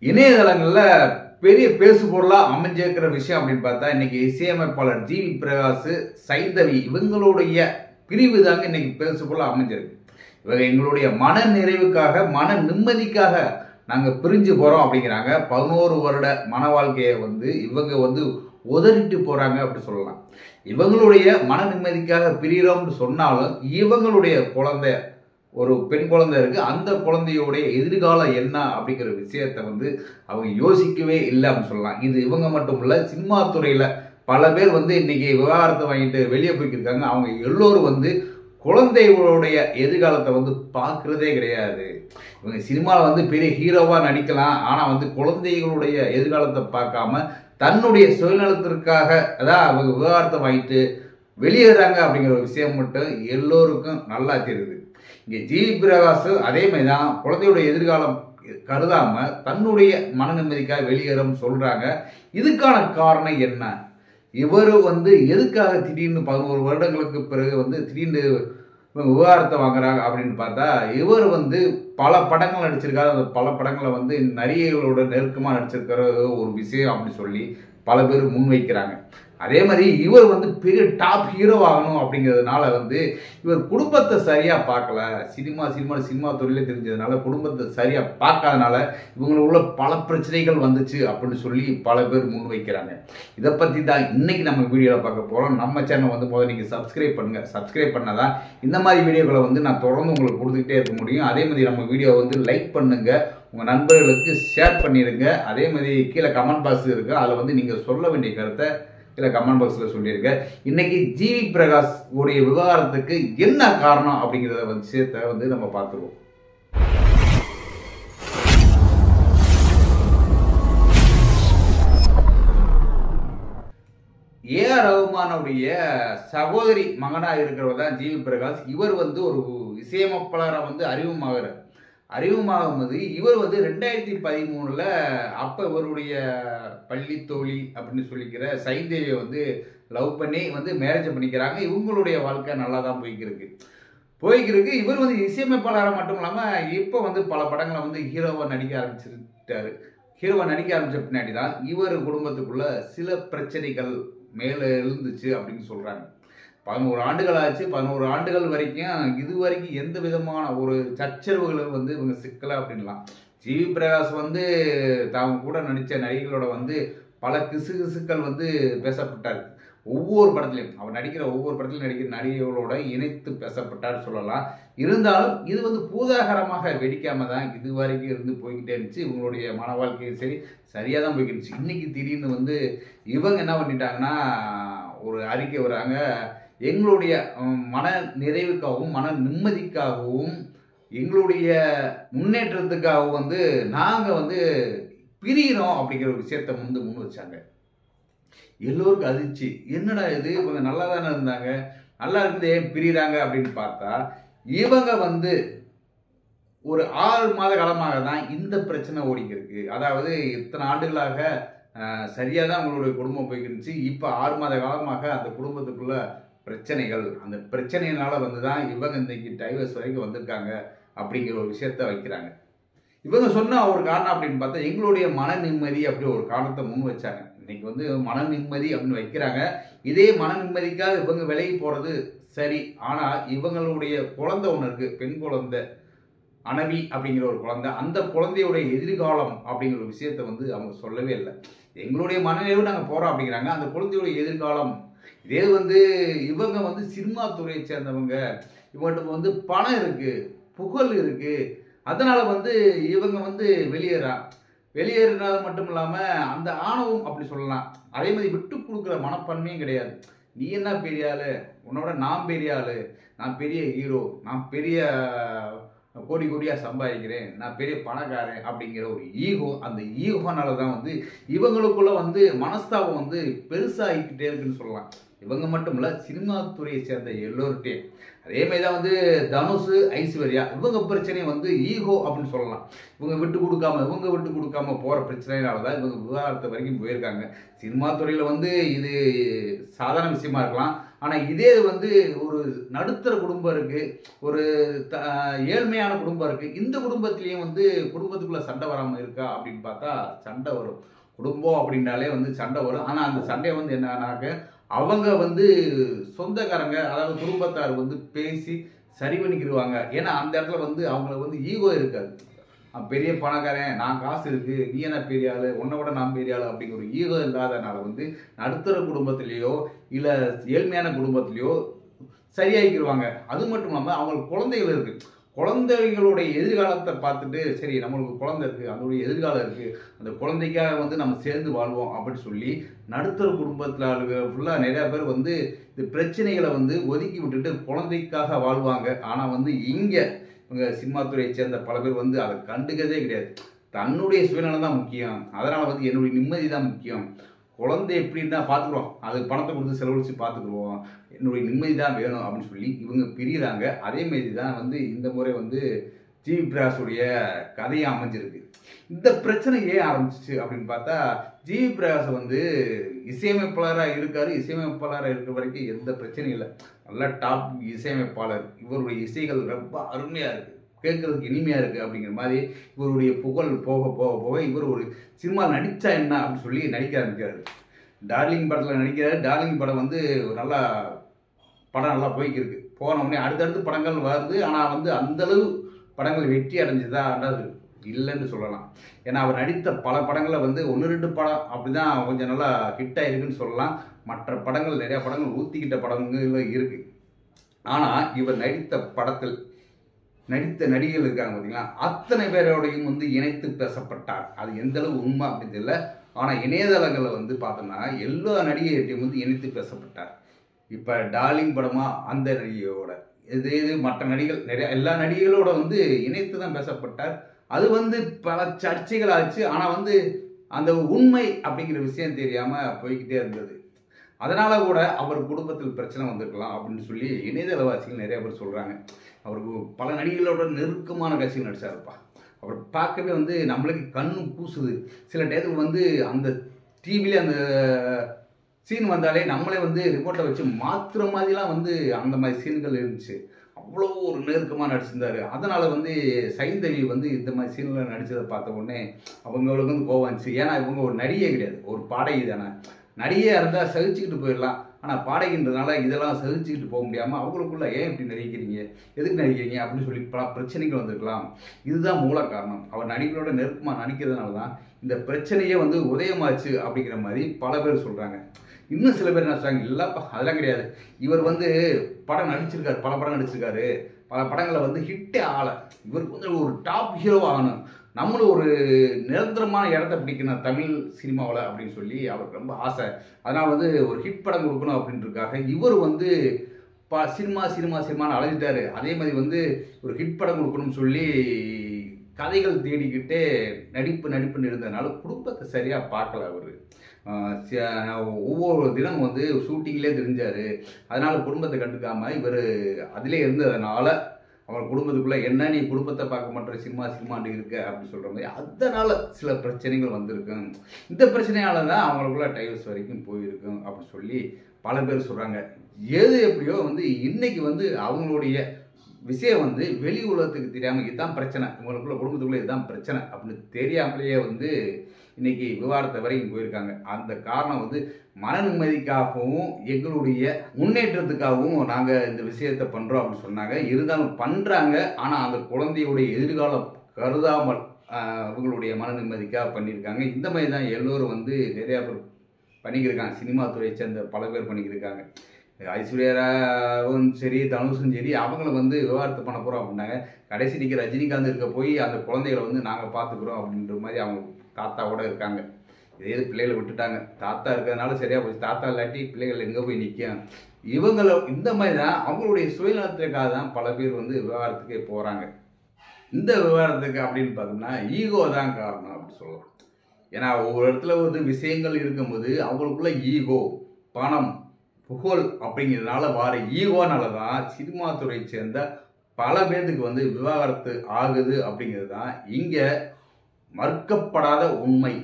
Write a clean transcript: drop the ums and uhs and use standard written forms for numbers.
இணையதளங்கள்ல பெரிய பேசு பொருளா அமைஞ்சிருக்கிற விஷயம் அப்படின்னு பார்த்தா இன்னைக்கு இசையமைப்பாளர் ஜிவி பிரகாஷ், சைந்தவி இவங்களுடைய பிரிவு தாங்க இன்னைக்கு பேசு பொருளா அமைஞ்சிருக்கு. இவங்க எங்களுடைய மன நிறைவுக்காக, மன நிம்மதிக்காக நாங்க பிரிஞ்சு போறோம் அப்படிங்கிறாங்க. 11 வருட மன வாழ்க்கையை இவங்க உதறிட்டு போறாங்க அப்படி சொல்லலாம். இவங்களுடைய மன நிம்மதிக்காக பிரியறோம்னு சொன்னாலும் இவங்களுடைய குழந்தை, ஒரு பெண் குழந்தை இருக்கு. அந்த குழந்தையோடைய எதிர்காலம் என்ன அப்படிங்கிற விஷயத்தை அவங்க யோசிக்கவே இல்லை அப்படின்னு சொல்லலாம். இது இவங்க மட்டும் இல்ல, சினிமா துறையில பல பேர் இன்னைக்கு விவாகரத்தை வாங்கிட்டு வெளியே போய்க்கிருக்காங்க. அவங்க எல்லோரும் குழந்தைகளுடைய எதிர்காலத்தை பார்க்கறதே கிடையாது. இவங்க சினிமாவில் பெரிய ஹீரோவா நடிக்கலாம், ஆனா குழந்தைகளுடைய எதிர்காலத்தை பார்க்காம தன்னுடைய சுயநலத்திற்காக அதான் அவங்க விவாகரத்தை வாங்கிட்டு வெளியேறாங்க அப்படிங்கிற ஒரு விஷயம் மட்டும் எல்லோருக்கும் நல்லா தெரியுது. இங்கே ஜிவி பிரகாஷ் அதே மாதிரி தான் குழந்தையுடைய எதிர்காலம் கருதாம தன்னுடைய மன நிம்மதிக்காக வெளியேறும் சொல்றாங்க. இதுக்கான காரணம் என்ன? இவர் எதுக்காக திடீர்னு 11 வருடங்களுக்கு பிறகு திடீர்னு விவாகரத்தை வாங்குறாங்க அப்படின்னு பார்த்தா, இவர் பல படங்கள் நடிச்சிருக்காரு. அந்த பல படங்களை நடிகைகளோட நெருக்கமாக நடிச்சிருக்கிற ஒரு விஷயம் அப்படி சொல்லி பல பேர் முன்வைக்கிறாங்க. அதே மாதிரி இவர் பெரிய டாப் ஹீரோ ஆகணும் அப்படிங்கிறதுனால இவர் குடும்பத்தை சரியா பார்க்கல. சினிமா துறையில தெரிஞ்சதுனால குடும்பத்தை சரியா பார்க்காதனால இவங்களுக்குள்ள பல பிரச்சனைகள் வந்துச்சு அப்படின்னு சொல்லி பல பேர் முன்வைக்கிறாங்க. இதை பத்தி தான் இன்னைக்கு நம்ம வீடியோவில் பார்க்க போறோம். நம்ம சேனல் முதல்ல நீங்க சப்ஸ்கிரைப் பண்ணுங்க. சப்ஸ்கிரைப் பண்ணாதான் இந்த மாதிரி வீடியோக்களை நான் தொடர்ந்து உங்களுக்கு கொடுத்துக்கிட்டே இருக்க முடியும். அதே மாதிரி நம்ம வீடியோ லைக் பண்ணுங்க, உங்க நண்பர்களுக்கு ஷேர் பண்ணிருங்க. அதே மாதிரி கீழே கமெண்ட் பாக்ஸ் இருக்கு, அதில் நீங்க சொல்ல வேண்டிய கருத்தை இல்லை கமெண்ட் பாக்ஸில் சொல்லியிருக்கேன். இன்னைக்கு ஜிவி பிரகாஷ் உடைய விவகாரத்துக்கு என்ன காரணம் அப்படிங்கிறத விஷயத்தை நம்ம பார்த்துருவோம். ஏஆர் ரஹ்மானுடைய சகோதரி மகனாக இருக்கிறவர் தான் ஜிவி பிரகாஷ். இவர் ஒரு இசையமைப்பாளராக அறிமுகமாகும்போது இவர் 2013 அப்போ இவருடைய பள்ளி தோழி அப்படின்னு சொல்லிக்கிற சைந்தேவியை லவ் பண்ணி மேரேஜ் பண்ணிக்கிறாங்க. இவங்களுடைய வாழ்க்கை நல்லா தான் போய்க்கிருக்கு. இவர் இசையமைப்பாளராக மட்டும் இல்லாமல் இப்போ பல படங்களை ஹீரோவாக நடிக்க ஆரம்பிச்சிருக்காரு. ஹீரோவாக நடிக்க ஆரம்பித்த பின்னாடி தான் இவர் குடும்பத்துக்குள்ள சில பிரச்சனைகள் மேலே எழுந்துச்சு அப்படின்னு சொல்கிறாங்க. 11 ஆண்டுகள் ஆச்சு. 11 ஆண்டுகள் வரைக்கும் இதுவரைக்கும் எந்த விதமான ஒரு சச்சரவுகளும் இவங்க சிக்கலை அப்படின்லாம். ஜிவி பிரகாஷ் தாங்க கூட நடித்த நடிகைகளோட பல கிசுகிசுக்கள் பேசப்பட்டார். ஒவ்வொரு படத்துலையும் அவர் நடிக்கிற ஒவ்வொரு படத்திலும் நடிக்கிற நடிகைகளோட இணைத்து பேசப்பட்டார் சொல்லலாம். இருந்தாலும் இது பூதாகரமாக வெடிக்காம தான் இது வரைக்கும் இருந்து போய்கிட்டே இருந்துச்சு. இவங்களுடைய மன வாழ்க்கையும் சரியாக தான் போய்கிட்டு இருந்துச்சு. இன்னைக்கு திடீர்னு இவங்க என்ன பண்ணிட்டாங்கன்னா ஒரு அறிக்கை வராங்க. எங்களுடைய மன நிறைவுக்காகவும் மன நிம்மதிக்காகவும் எங்களுடைய முன்னேற்றத்துக்காகவும் நாங்கள் பிரிகிறோம் அப்படிங்கிற ஒரு விஷயத்தை முன் வச்சாங்க. எல்லோருக்கும் அதிர்ச்சி. என்னடா இது, இவங்க நல்லா தானே இருந்தாங்க, நல்லா இருந்து ஏன் பிரிகிறாங்க அப்படின்னு பார்த்தா, இவங்க ஒரு 6 மாத காலமாக தான் இந்த பிரச்சனை ஓடிக்கிருக்கு. அதாவது இத்தனை ஆண்டுகளாக சரியாக தான் அவங்களுடைய குடும்பம் போய்க்கிருந்துச்சு. இப்போ 6 மாத காலமாக அந்த குடும்பத்துக்குள்ள பிரச்சனைகள், அந்த பிரச்சனையினால தான் இவங்க இன்னைக்கு டைவர்ஸ் வரைக்கும் வந்திருக்காங்க அப்படிங்கிற ஒரு விஷயத்த வைக்கிறாங்க. இவங்க சொன்ன ஒரு காரணம் அப்படின்னு பார்த்தா எங்களுடைய மன நிம்மதி அப்படி ஒரு காரணத்தை முன் வச்சாங்க. இன்னைக்கு மன நிம்மதி அப்படின்னு வைக்கிறாங்க. இதே மன நிம்மதிக்காக இவங்க விலகி போறது சரி. ஆனால் இவங்களுடைய குழந்தை ஒன்று இருக்கு, பெண் குழந்தை அனவி அப்படிங்கிற ஒரு குழந்தை. அந்த குழந்தையுடைய எதிர்காலம் அப்படிங்கிற ஒரு விஷயத்த அவங்க சொல்லவே இல்லை. எங்களுடைய மனநிறைவு நாங்கள் போறோம் அப்படிங்கிறாங்க. அந்த குழந்தையுடைய எதிர்காலம் இதே இவங்க சினிமா துறையை சேர்ந்தவங்க, இவங்கள்ட்ட பணம் இருக்கு, புகழ் இருக்கு. அதனால இவங்க வெளியேறினது மட்டும் இல்லாமல் அந்த ஆணவம் அப்படி சொல்லலாம். அதே மாதிரி விட்டு கொடுக்குற மனப்பான்மையும் கிடையாது. நீ என்ன பெரிய ஆளு, உன்னோட நான் பெரிய ஆளு, நான் பெரிய ஹீரோ, நான் பெரிய கோடி கோடியாக சம்பாதிக்கிறேன், நான் பெரிய பணக்காரன் அப்படிங்கிற ஒரு ஈகோ. அந்த ஈகோனால தான் இவங்களுக்குள்ள மனஸ்தாபம் பெருசாகிக்கிட்டே இருக்குன்னு சொல்லலாம். இவங்க மட்டும் இல்லை, சினிமா துறையை சேர்ந்த எல்லோருட்டையும். அதே மாதிரி தான் தனுஷ், ஐஸ்வர்யா இவங்க பிரச்சனையும் ஈகோ அப்படின்னு சொல்லலாம். இவங்க விட்டு கொடுக்காம போகிற பிரச்சனையினால தான் இவங்க விவாகரத்து வரைக்கும் போயிருக்காங்க. சினிமா துறையில் இது சாதாரண விஷயமா இருக்கலாம். ஆனால் இதே வந்து ஒரு நடுத்தர குடும்பம் இருக்குது, ஒரு ஏழ்மையான குடும்பம் இருக்குது. இந்த குடும்பத்திலையும் வந்து குடும்பத்துக்குள்ளே சண்டை வராமல் இருக்கா அப்படின்னு பார்த்தா சண்டை வரும். குடும்பம் அப்படின்னாலே வந்து சண்டை வரும். ஆனால் அந்த சண்டையை வந்து என்னன்னாக்க அவங்க வந்து சொந்தக்காரங்க, அதாவது குடும்பத்தார் வந்து பேசி சரி பண்ணிக்கிடுவாங்க. ஏன்னா அந்த இடத்துல வந்து அவங்களுக்கு வந்து ஈகோ இருக்காது. பெரிய பணக்காரன், நான் காசு இருக்குது, நீ என்ன பெரிய ஆள், உன்னை விட நான் பெரிய ஆள் அப்படிங்கிற ஒரு ஈகோ இல்லாதனால வந்து நடுத்தர குடும்பத்திலேயோ இல்லை ஏழ்மையான குடும்பத்திலேயோ சரியாகிக்கிடுவாங்க. அது மட்டும் இல்லாமல் அவங்களுக்கு குழந்தைகள் இருக்குது. குழந்தைகளுடைய எதிர்காலத்தை பார்த்துட்டு சரி நம்மளுக்கு குழந்தை இருக்குது, அதோடைய எதிர்காலம் இருக்குது, அந்த குழந்தைக்காக வந்து நம்ம சேர்ந்து வாழ்வோம் அப்படின்னு சொல்லி நடுத்தர குடும்பத்தில் ஃபுல்லாக நிறையா பேர் வந்து இந்த பிரச்சனைகளை வந்து ஒதுக்கி விட்டுட்டு குழந்தைக்காக வாழ்வாங்க. ஆனால் வந்து இங்கே இவங்க சினிமா துறையை சேர்ந்த பல பேர் வந்து அதை கண்டுக்கிறதே கிடையாது. தன்னுடைய சுயநலம் தான் முக்கியம், அதனால் வந்து என்னுடைய நிம்மதி தான் முக்கியம், குழந்தை எப்படின்னா பார்த்துக்குறோம், அது பணத்தை கொடுத்து செலவழித்து பார்த்துக்குருவோம், என்னுடைய நிம்மதி தான் வேணும் அப்படின்னு சொல்லி இவங்க பிரிகிறாங்க. அதேமாரி தான் வந்து இந்த முறை வந்து ஜிவி பிரகாஷுடைய கதையை அமைஞ்சிருக்கு. இந்த பிரச்சனை ஏன் ஆரம்பிச்சிச்சு அப்படின்னு பார்த்தா, ஜிவி பிரகாஷ் வந்து இசையமைப்பாளராக இருக்கார். இசையமைப்பாளராக இருக்கிற வரைக்கும் எந்த பிரச்சனையும் இல்லை, நல்ல டாப் இசையமைப்பாளர். இவருடைய இசைகள் ரொம்ப அருமையாக இருக்குது, கேட்குறதுக்கு இனிமையாக இருக்குது அப்படிங்கிற மாதிரி இவருடைய புகழ் போக போக போக இவர் ஒரு சினிமா நடித்தா என்ன அப்படின்னு சொல்லி நடிக்க ஆரம்பிக்கிறாரு. டார்லிங் படத்தில் நடிக்கிறாரு. டார்லிங் படம் வந்து நல்லா படம் நல்லா போய்க்கிருக்கு. போனவுடனே அடுத்தடுத்து படங்கள் வருது. ஆனால் வந்து அந்தளவு படங்கள் வெற்றி அடைஞ்சதான்றது இல்லைன்னு சொல்லலாம். ஏன்னா அவர் நடித்த பல படங்களில் வந்து 1-2 படம் அப்படி தான் கொஞ்சம் நல்லா ஹிட் ஆகிருக்குன்னு சொல்லலாம். மற்ற படங்கள் நிறையா படங்கள் ஊற்றிக்கிட்ட படங்கள் இருக்குது. ஆனால் இவர் நடித்த படத்தில் நடித்த நடிகர்கள் இருக்காங்க பார்த்தீங்களா, அத்தனை பேரோடையும் வந்து இணைத்து பேசப்பட்டார். அது எந்தளவு உண்மை அப்படின்னு தெரியல. ஆனால் இணையதளங்களில் வந்து பார்த்தோம்னா எல்லா நடிகையையும் வந்து இணைத்து பேசப்பட்டார். இப்போ டார்லிங் படமா அந்த நடிகையோட இது மற்ற நடிகள் நிறையா எல்லா நடிகைகளோட வந்து இணைத்து தான் பேசப்பட்டார். அது வந்து பல சர்ச்சைகள் ஆச்சு. ஆனால் வந்து அந்த உண்மை அப்படிங்கிற விஷயம் தெரியாமல் போய்கிட்டே இருந்தது. அதனால் கூட அவர் குடும்பத்தில் பிரச்சனை வந்திருக்கலாம் அப்படின்னு சொல்லி இணையதளவாசிகள் நிறைய பேர் சொல்கிறாங்க. அவருக்கு பல நடிகளோட நெருக்கமான காட்சிகள் நடிச்சாருப்பா. அவர் பார்க்கவே வந்து நம்மளுக்கு கண்ணு கூசுது. சில டயத்தில் வந்து அந்த டிவிலே அந்த சீன் வந்தாலே நம்மளே வந்து ரிமோட்டை வச்சு மாற்றுற மாதிரிலாம் வந்து அந்த மாதிரி சீன்கள் இருந்துச்சு. அவ்வளோ ஒரு நெருக்கமாக நடிச்சிருந்தார். அதனால் வந்து சைந்தவி வந்து இந்த மாதிரி சீனில் நடித்ததை பார்த்த உடனே அவங்களுக்கு வந்து கோவம் வந்துச்சு. ஏன்னா இவங்க ஒரு நடிகை கிடையாது, ஒரு பாடகி தானே. நடிகையாக இருந்தால் சகிச்சுக்கிட்டு போயிடலாம். ஆனால் பாடகின்றதுனால இதெல்லாம் சகிச்சுக்கிட்டு போக முடியாமல் அவங்களுக்குள்ள ஏன் இப்படி நடிக்கிறீங்க, எதுக்கு நடிக்கிறீங்க அப்படின்னு சொல்லி பல பிரச்சனைகள் வந்திருக்கலாம். இதுதான் மூல காரணம். அவர் நடிகளோட நெருக்கமாக நடிக்கிறதுனால தான் இந்த பிரச்சனையே வந்து உதயமாச்சு அப்படிங்கிற மாதிரி பல பேர் சொல்கிறாங்க. இன்னும் சில பேர் என்ன சொல்கிறாங்க, இல்லைப்பா அதெல்லாம் கிடையாது, இவர் வந்து படம் நடிச்சிருக்காரு, பல படம் நடிச்சிருக்காரு, பல படங்களை வந்து ஹிட்டே ஆகலை, இவருக்கு வந்து ஒரு டாப் ஹீரோ ஆகணும், நம்மளும் ஒரு நிரந்தரமான இடத்த பிடிக்கணும் தமிழ் சினிமாவில் அப்படின்னு சொல்லி அவருக்கு ரொம்ப ஆசை. அதனால் வந்து ஒரு ஹிட் படம் கொடுக்கணும் அப்படின்றதுக்காக இவர் வந்து சினிமான்னு அலைஞ்சிட்டாரு. அதே மாதிரி வந்து ஒரு ஹிட் படம் கொடுக்கணும்னு சொல்லி கதைகள் தேடிக்கிட்டே நடிப்புன்னு இருந்ததுனால குடும்பத்தை சரியாக பார்க்கல. அவர் ஒவ்வொரு தினமும் வந்து ஷூட்டிங்லேயே தெரிஞ்சார். அதனால் குடும்பத்தை கண்டுக்காமல் இவர் அதிலே இருந்ததுனால அவர் குடும்பத்துக்குள்ளே என்ன நீ குடும்பத்தை பார்க்க மாட்டேற சினிமாண்டு இருக்க அப்படின்னு சொல்கிற மாதிரி அதனால் சில பிரச்சனைகள் வந்திருக்கும். இந்த பிரச்சனையால் தான் அவங்களுக்குள்ள டைவர்ஸ் வரைக்கும் போயிருக்கும் அப்படின்னு சொல்லி பல பேர் சொல்கிறாங்க. எது எப்படியோ வந்து இன்றைக்கி வந்து அவங்களுடைய விஷயம் வந்து வெளி உலகத்துக்கு தெரியாமல் இதுதான் பிரச்சனை, இவங்களுக்குள்ள குடும்பத்துக்குள்ளே இதுதான் பிரச்சனை அப்படின்னு தெரியாமலேயே வந்து இன்றைக்கி விவாதத்தை வரைக்கும் போயிருக்காங்க. அந்த காரணம் வந்து மன நிம்மதிக்காகவும் எங்களுடைய முன்னேற்றத்துக்காகவும் நாங்கள் இந்த விஷயத்தை பண்ணுறோம் அப்படின்னு சொன்னாங்க. இருந்தாலும் பண்ணுறாங்க. ஆனால் அந்த குழந்தையுடைய எதிர்காலம் கருதாமல் இவங்களுடைய மன நிம்மதிக்காக பண்ணியிருக்காங்க. இந்த மாதிரி தான் எல்லோரும் வந்து நிறையா பேர் பண்ணிக்கிருக்காங்க. சினிமா துறையை சேர்ந்த பல பேர் பண்ணிக்கிருக்காங்க. ஐஸ்வர்யாவும் சரி தனுஷும் சரி அவங்கள வந்து விவாதத்தை பண்ண போகிறோம் அப்படின்னாங்க. கடைசி நிற்கிற ரஜினிகாந்த் இருக்க போய் அந்த குழந்தைகளை வந்து நாங்கள் பார்த்துக்குறோம் அப்படின்ற மாதிரி அவங்க தாத்தாவோட இருக்காங்க. இதே பிள்ளைகளை விட்டுட்டாங்க. தாத்தா இருக்கிறதுனால சரியாக போச்சு. தாத்தா இல்லாட்டி பிள்ளைகள் எங்கே போய் நிற்கும். இவங்கள இந்த மாதிரி தான் அவங்களுடைய சுயநலத்திற்காக தான் பல பேர் வந்து விவகாரத்துக்கே போகிறாங்க. இந்த விவகாரத்துக்கு அப்படின்னு பார்த்தோம்னா ஈகோ தான் காரணம் அப்படின்னு சொல்லலாம். ஏன்னா ஒவ்வொரு இடத்துல வந்து விஷயங்கள் இருக்கும்போது அவங்களுக்குள்ள ஈகோ, பணம், புகழ் அப்படிங்கிறதுனால வர ஈகோனால தான் சினிமா துறையை சேர்ந்த பல பேருக்கு வந்து விவாகரத்து ஆகுது அப்படிங்கிறது தான் இங்கே மறுக்கப்படாத உண்மை.